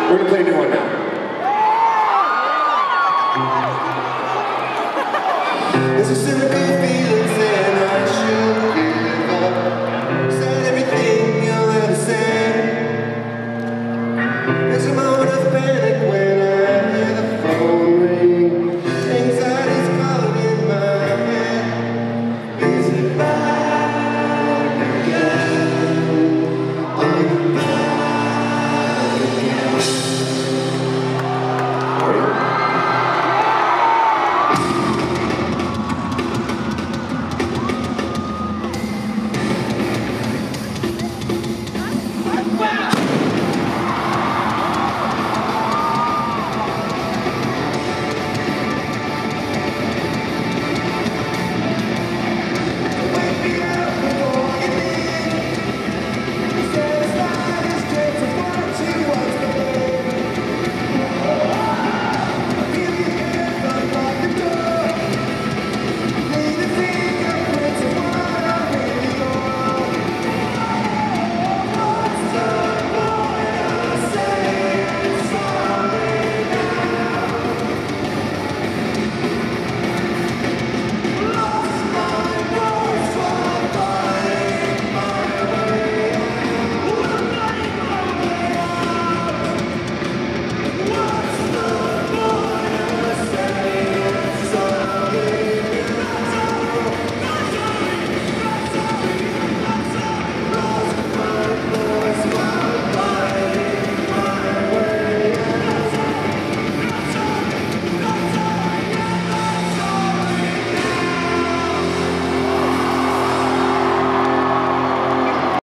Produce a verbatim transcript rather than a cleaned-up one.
We're gonna play a new one now. There's a silly feeling saying I should give up. Said everything you'll ever say. There's a moment